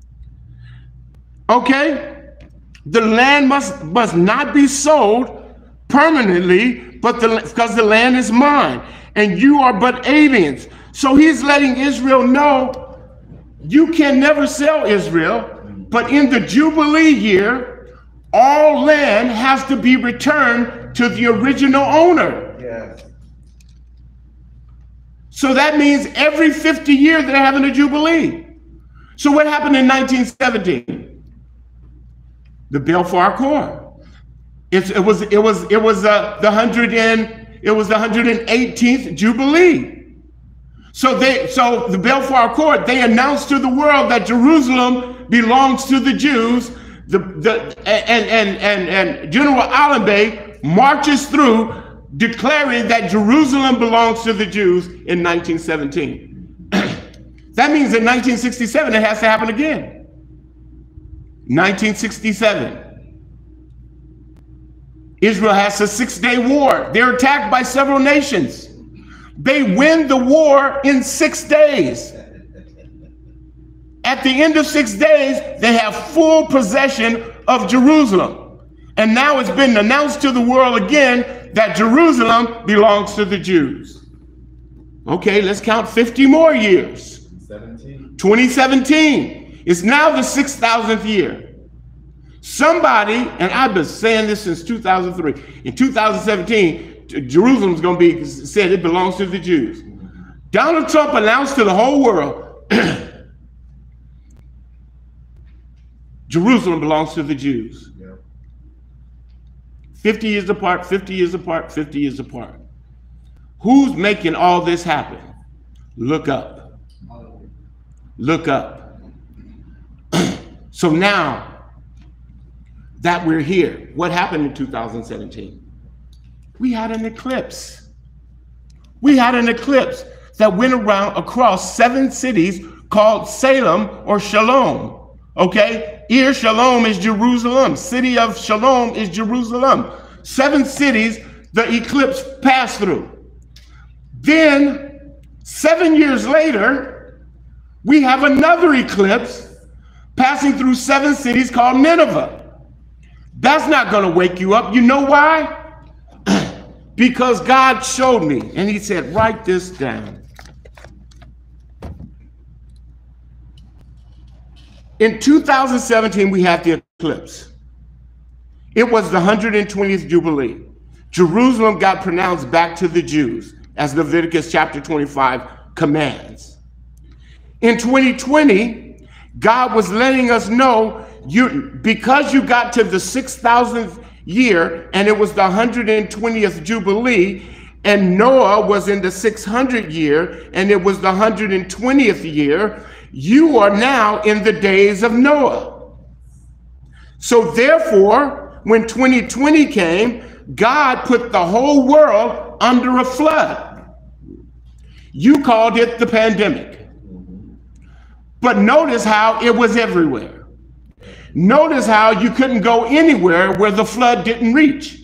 Okay? The land must, must not be sold permanently, but the, because the land is mine, and you are but aliens. So he's letting Israel know, you can never sell Israel, but in the Jubilee year, all land has to be returned to the original owner. Yes. So that means every fifty years they're having a Jubilee. So what happened in nineteen seventeen? The Balfour Accord. It, it was it was it was uh, the hundred and it was the hundred and eighteenth Jubilee. So they so the Balfour Accord, they announced to the world that Jerusalem belongs to the Jews. The the and and and and General Allenby marches through declaring that Jerusalem belongs to the Jews in nineteen seventeen. That means in nineteen sixty-seven it has to happen again. nineteen sixty-seven. Israel has a six-day war. They're attacked by several nations. They win the war in six days. At the end of six days, they have full possession of Jerusalem. And now it's been announced to the world again that Jerusalem belongs to the Jews. Okay, let's count fifty more years. seventeen. twenty seventeen. It's now the six thousandth year. Somebody, and I've been saying this since two thousand three, in two thousand seventeen, Jerusalem's going to be said it belongs to the Jews. Donald Trump announced to the whole world, Jerusalem belongs to the Jews. Yeah. fifty years apart, fifty years apart, fifty years apart. Who's making all this happen? Look up. Look up. So now that we're here, what happened in two thousand seventeen? We had an eclipse. We had an eclipse that went around across seven cities called Salem or Shalom. Okay? Ir Shalom is Jerusalem. City of Shalom is Jerusalem. Seven cities the eclipse passed through. Then, seven years later, we have another eclipse passing through seven cities called Nineveh. That's not going to wake you up. You know why? Because God showed me, and he said, write this down. In two thousand seventeen, we had the eclipse. It was the one hundred twentieth Jubilee. Jerusalem got pronounced back to the Jews, as Leviticus chapter twenty-five commands. In twenty twenty, God was letting us know, you because you got to the six thousandth year, and it was the one hundred twentieth Jubilee, and Noah was in the six hundredth year, and it was the one hundred twentieth year, you are now in the days of Noah. So therefore, when twenty twenty came, God put the whole world under a flood. You called it the pandemic. But notice how it was everywhere. Notice how you couldn't go anywhere where the flood didn't reach.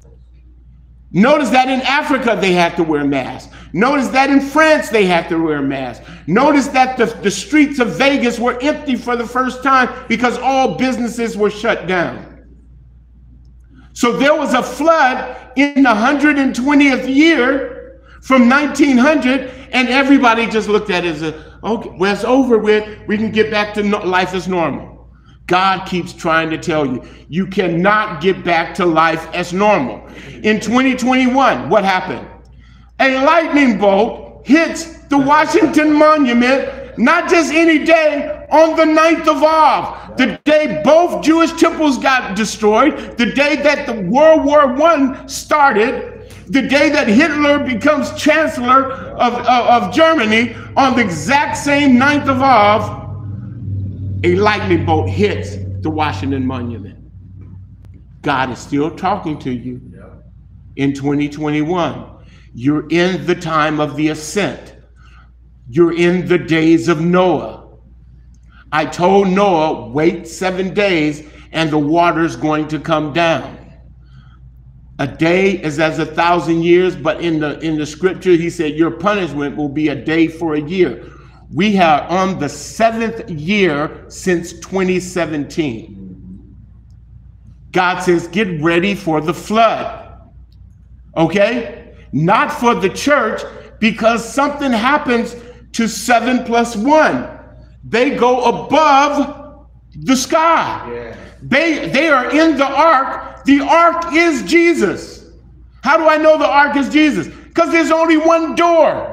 Notice that in Africa they had to wear masks. Notice that in France they had to wear masks. Notice that the, the streets of Vegas were empty for the first time because all businesses were shut down. So there was a flood in the one hundred twentieth year from nineteen hundred, and everybody just looked at it as, a, okay, well, it's over with. We can get back to no, life as normal. God keeps trying to tell you, you cannot get back to life as normal. In twenty twenty-one, what happened? A lightning bolt hits the Washington Monument, not just any day, on the ninth of Av, the day both Jewish temples got destroyed, the day that the World War One started, the day that Hitler becomes Chancellor of, of, of Germany, on the exact same ninth of Av, a lightning bolt hits the Washington Monument. God is still talking to you in twenty twenty-one. You're in the time of the ascent. You're in the days of Noah. I told Noah, wait seven days and the water's going to come down. A day is as a thousand years, but in the, in the scripture, he said, your punishment will be a day for a year. We are on the seventh year since twenty seventeen. God says, get ready for the flood. Okay? Not for the church, because something happens to seven plus one. They go above the sky. Yeah. They, they are in the ark. The ark is Jesus. How do I know the ark is Jesus? Because there's only one door.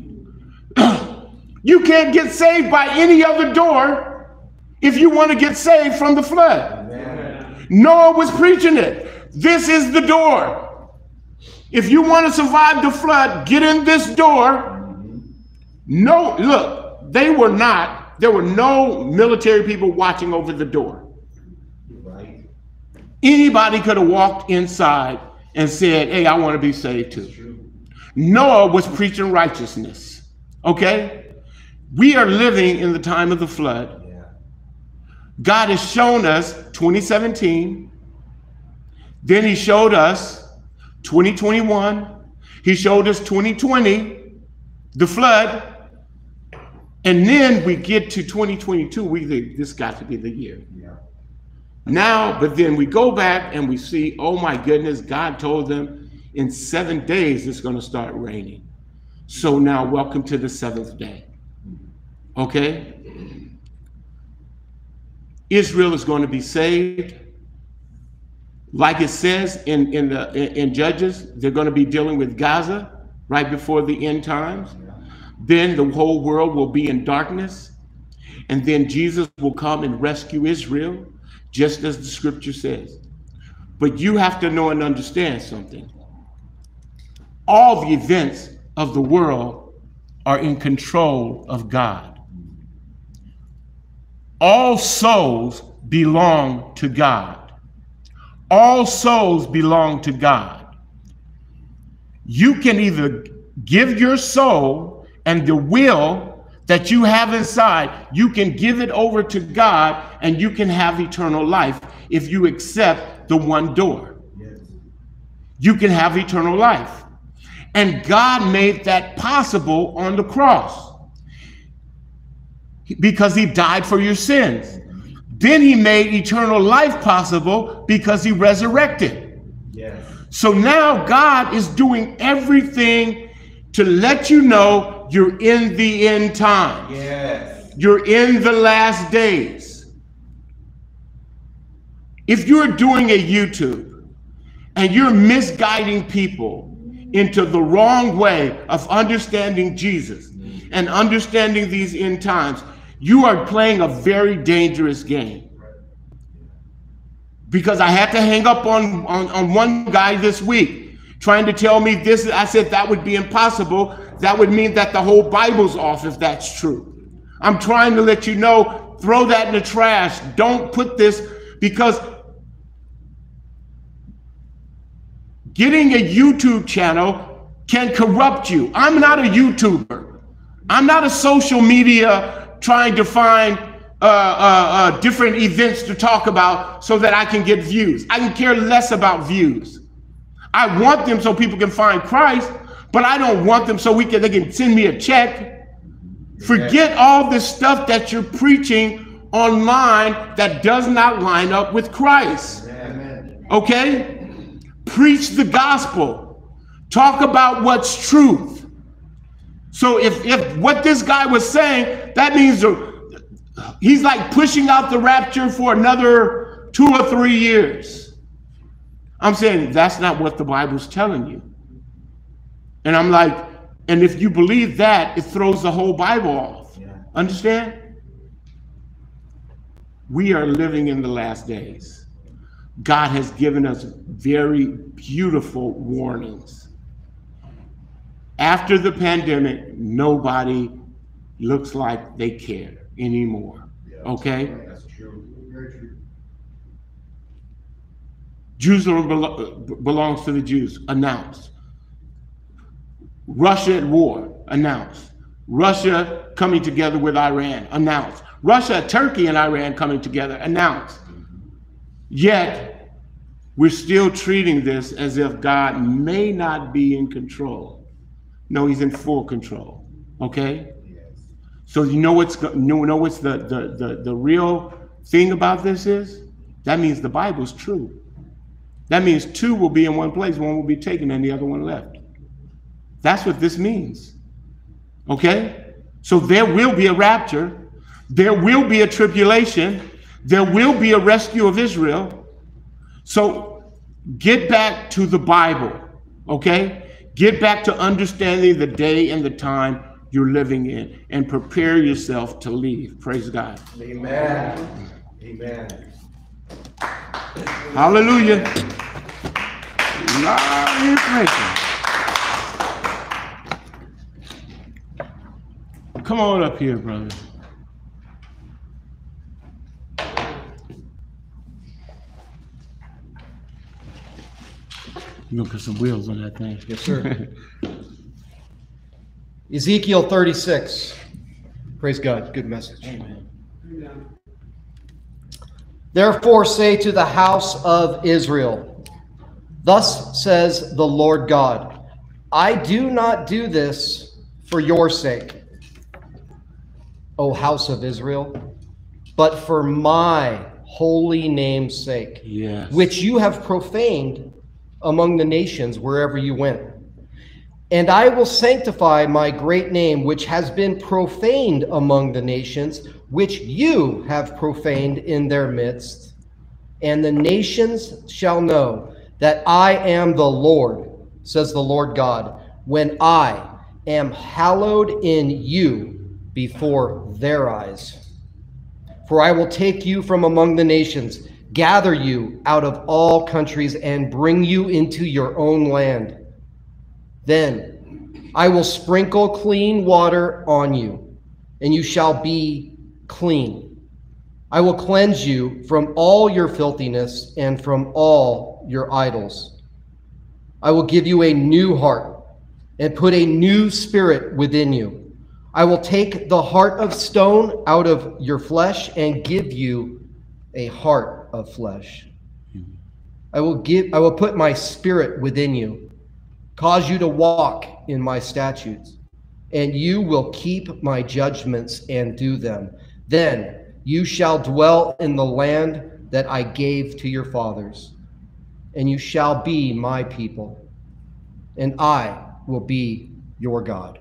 You can't get saved by any other door if you want to get saved from the flood. Amen. Noah was preaching it. This is the door. If you want to survive the flood, get in this door. No, look, they were not, there were no military people watching over the door. Right. Anybody could have walked inside and said, hey, I want to be saved too. Noah was preaching righteousness. Okay? We are living in the time of the flood. Yeah. God has shown us twenty seventeen. Then he showed us twenty twenty-one. He showed us twenty twenty, the flood. And then we get to twenty twenty-two. We think this got to be the year. Yeah. Now, but then we go back and we see, oh my goodness, God told them in seven days it's going to start raining. So now welcome to the seventh day. Okay? Israel is going to be saved. Like it says in, in, the, in, in Judges, they're going to be dealing with Gaza right before the end times. Then the whole world will be in darkness. And then Jesus will come and rescue Israel, just as the scripture says. But you have to know and understand something. All the events of the world are in control of God. All souls belong to God. All souls belong to God. You can either give your soul and the will that you have inside, you can give it over to God and you can have eternal life if you accept the one door. Yes. You can have eternal life. And God made that possible on the cross because he died for your sins. Then he made eternal life possible because he resurrected. Yes. So now God is doing everything to let you know you're in the end time. Yes. You're in the last days. If you're doing a YouTube and you're misguiding people into the wrong way of understanding Jesus and understanding these end times, you are playing a very dangerous game. Because I had to hang up on, on, on one guy this week trying to tell me this. I said that would be impossible. That would mean that the whole Bible's off if that's true. I'm trying to let you know, throw that in the trash. Don't put this, because getting a YouTube channel can corrupt you. I'm not a YouTuber. I'm not a social media trying to find uh, uh, uh, different events to talk about so that I can get views. I can care less about views. I want them so people can find Christ, but I don't want them so we can, they can send me a check. Forget all this stuff that you're preaching online that does not line up with Christ. Amen. Okay? Preach the gospel. Talk about what's truth. So if, if what this guy was saying, that means he's like pushing out the rapture for another two or three years. I'm saying that's not what the Bible's telling you. And I'm like, and if you believe that, it throws the whole Bible off. Yeah. Understand? We are living in the last days. God has given us very beautiful warnings. After the pandemic, nobody looks like they care anymore. Yeah, okay? That's true. Very true. Jerusalem belo- belongs to the Jews. Announced. Russia at war. Announced. Russia coming together with Iran. Announced. Russia, Turkey, and Iran coming together. Announced. Yet, we're still treating this as if God may not be in control. No, he's in full control. Okay? Yes. So you know what's you know what's the, the the the real thing about this is? That means the Bible's true. That means two will be in one place, one will be taken and the other one left. That's what this means. Okay? So there will be a rapture, there will be a tribulation, there will be a rescue of Israel. So get back to the Bible. Okay? Get back to understanding the day and the time you're living in and prepare yourself to leave. Praise God. Amen. Amen. Hallelujah. Lot of information. Come on up here, brother. You're gonna put some wheels on that thing. Yes, sir. Ezekiel thirty-six. Praise God. Good message. Amen. Therefore say to the house of Israel, thus says the Lord God, I do not do this for your sake, O house of Israel, but for my holy name's sake, Yes. which you have profaned among the nations wherever you went. And I will sanctify my great name, which has been profaned among the nations, which you have profaned in their midst. And the nations shall know that I am the Lord, says the Lord God, when I am hallowed in you before their eyes. For I will take you from among the nations, gather you out of all countries, and bring you into your own land. Then I will sprinkle clean water on you, and you shall be clean. I will cleanse you from all your filthiness and from all your idols. I will give you a new heart and put a new spirit within you. I will take the heart of stone out of your flesh and give you a heart of flesh. I will give I will put my spirit within you, cause you to walk in my statutes, and you will keep my judgments and do them. Then you shall dwell in the land that I gave to your fathers, and you shall be my people, and I will be your God.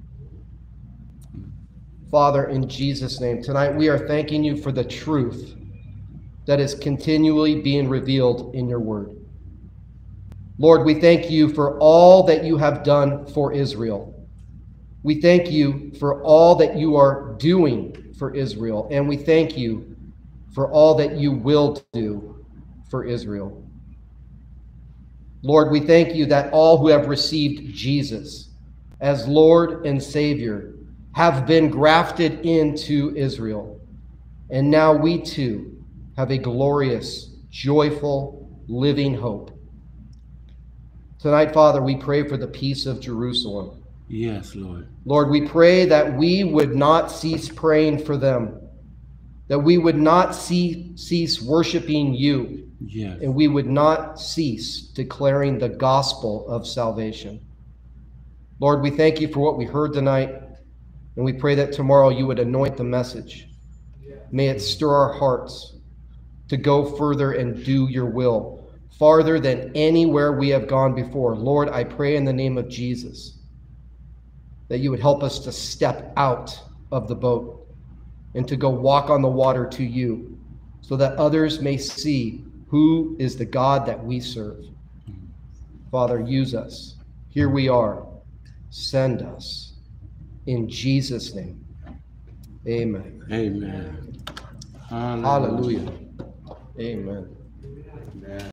Father, in Jesus' name, tonight we are thanking you for the truth that is continually being revealed in your word. Lord, we thank you for all that you have done for Israel. We thank you for all that you are doing for Israel, and we thank you for all that you will do for Israel. Lord, we thank you that all who have received Jesus as Lord and Savior have been grafted into Israel. And now we too have a glorious, joyful, living hope. Tonight, Father, we pray for the peace of Jerusalem. Yes, Lord. Lord, we pray that we would not cease praying for them, that we would not see, cease worshiping you, Yes. and we would not cease declaring the gospel of salvation. Lord, we thank you for what we heard tonight, and we pray that tomorrow you would anoint the message. May it stir our hearts to go further and do your will, farther than anywhere we have gone before. Lord, I pray in the name of Jesus that you would help us to step out of the boat and to go walk on the water to you, so that others may see who is the God that we serve. Father, use us. Here we are. Send us. In Jesus' name, amen. Amen. Hallelujah. Amen.